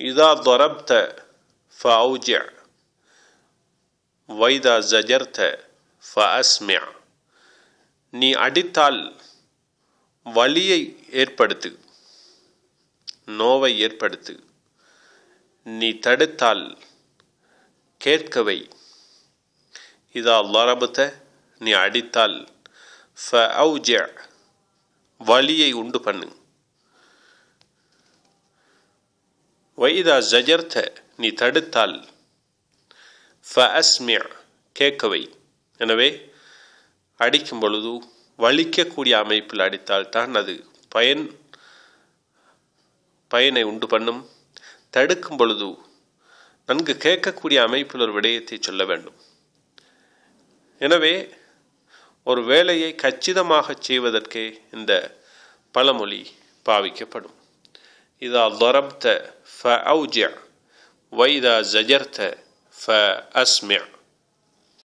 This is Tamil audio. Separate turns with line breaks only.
இதா ضربت فأوجع وإذا زجرت فأسمع. நீ அடித்தால் வலியை ஏற்படுத்து, நோவை ஏற்படுத்து. நீ தடுத்தால் கேட்கவை. இதா ضربت நீ அடித்தால் فأوجع வலியை உண்டு பண்ணு. وإذا زجرت நீ தடுத்தால் فأسمع கேட்கவை. எனவே அடிக்கும் பொழுது வலிக்கக்கூடிய அமைப்பில் அடித்தால்தான் அது பயனை உண்டு பண்ணும். தடுக்கும் பொழுது நன்கு கேட்கக்கூடிய அமைப்பில் ஒரு விடயத்தை சொல்ல வேண்டும். எனவே ஒரு வேலையை கச்சிதமாக செய்வதற்கே இந்த பழமொழி பாவிக்கப்படும். இதா ضربت فأوجع وإذا زجرت فأسمع.